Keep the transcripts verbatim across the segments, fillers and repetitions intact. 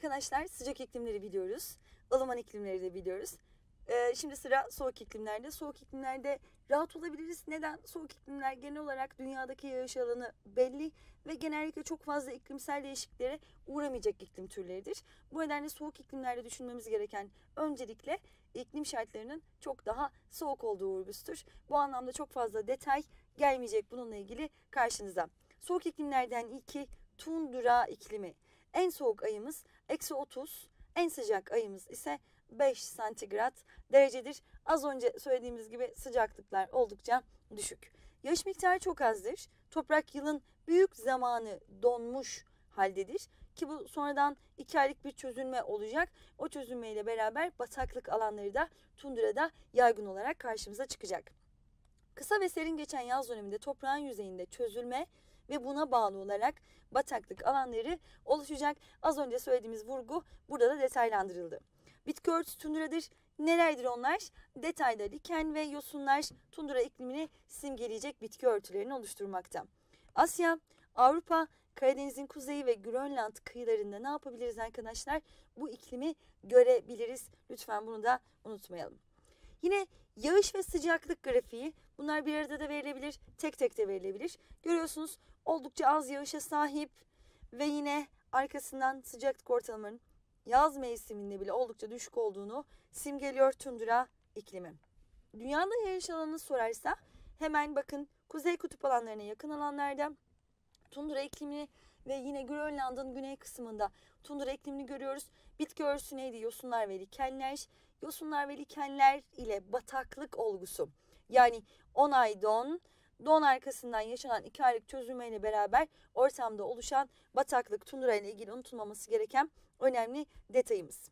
Arkadaşlar sıcak iklimleri biliyoruz. ılıman iklimleri de biliyoruz. Ee, şimdi sıra soğuk iklimlerde. Soğuk iklimlerde rahat olabiliriz. Neden? Soğuk iklimler genel olarak dünyadaki yağış alanı belli ve genellikle çok fazla iklimsel değişikliklere uğramayacak iklim türleridir. Bu nedenle soğuk iklimlerde düşünmemiz gereken öncelikle iklim şartlarının çok daha soğuk olduğu vurgusudur. Bu anlamda çok fazla detay gelmeyecek bununla ilgili karşınıza. Soğuk iklimlerden ilki tundra iklimi. En soğuk ayımız eksi otuz, en sıcak ayımız ise beş santigrat derecedir. Az önce söylediğimiz gibi sıcaklıklar oldukça düşük. Yağış miktarı çok azdır. Toprak yılın büyük zamanı donmuş haldedir. Ki bu sonradan iki aylık bir çözülme olacak. O çözülmeyle beraber bataklık alanları da tundrada yaygın olarak karşımıza çıkacak. Kısa ve serin geçen yaz döneminde toprağın yüzeyinde çözülme ve buna bağlı olarak bataklık alanları oluşacak. Az önce söylediğimiz vurgu burada da detaylandırıldı. Bitki örtüsü tundradır. Nelerdir onlar? Detayda liken ve yosunlar tundra iklimini simgeleyecek bitki örtülerini oluşturmakta. Asya, Avrupa, Karadeniz'in kuzeyi ve Grönland kıyılarında ne yapabiliriz arkadaşlar? Bu iklimi görebiliriz. Lütfen bunu da unutmayalım. Yine yağış ve sıcaklık grafiği, bunlar bir arada da verilebilir, tek tek de verilebilir. Görüyorsunuz oldukça az yağışa sahip ve yine arkasından sıcaklık ortalamanın yaz mevsiminde bile oldukça düşük olduğunu simgeliyor tundra iklimi. Dünyada yağış alanını sorarsa hemen bakın kuzey kutup alanlarına yakın alanlarda tundra iklimini ve yine Grönland'ın güney kısmında tundra iklimini görüyoruz. Bitki örtüsü neydi? Yosunlar ve likenler. Yosunlar ve likenler ile bataklık olgusu. Yani on ay don, don arkasından yaşanan iki aylık çözülmeyle beraber ortamda oluşan bataklık, tundra ile ilgili unutulmaması gereken önemli detayımız.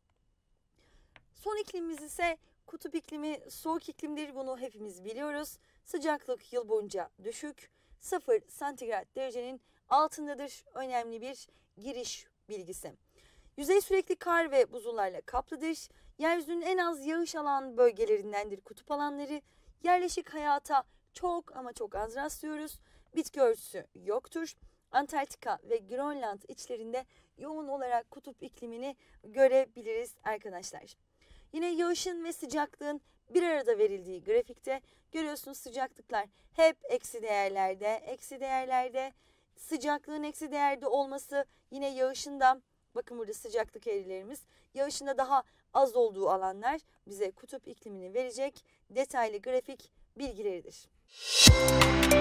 Son iklimimiz ise kutup iklimi, soğuk iklimdir. Bunu hepimiz biliyoruz. Sıcaklık yıl boyunca düşük. sıfır santigrat derecenin altındadır. Önemli bir giriş bilgisi. Yüzey sürekli kar ve buzullarla kaplıdır. Yeryüzünün en az yağış alan bölgelerindendir kutup alanları. Yerleşik hayata çok ama çok az rastlıyoruz. Bitki örtüsü yoktur. Antarktika ve Grönland içlerinde yoğun olarak kutup iklimini görebiliriz arkadaşlar. Yine yağışın ve sıcaklığın bir arada verildiği grafikte görüyorsunuz sıcaklıklar hep eksi değerlerde, eksi değerlerde. Sıcaklığın eksi değerde olması yine yağışından, bakın burada sıcaklık eğrilerimiz, yağışında daha az olduğu alanlar bize kutup iklimini verecek detaylı grafik bilgileridir.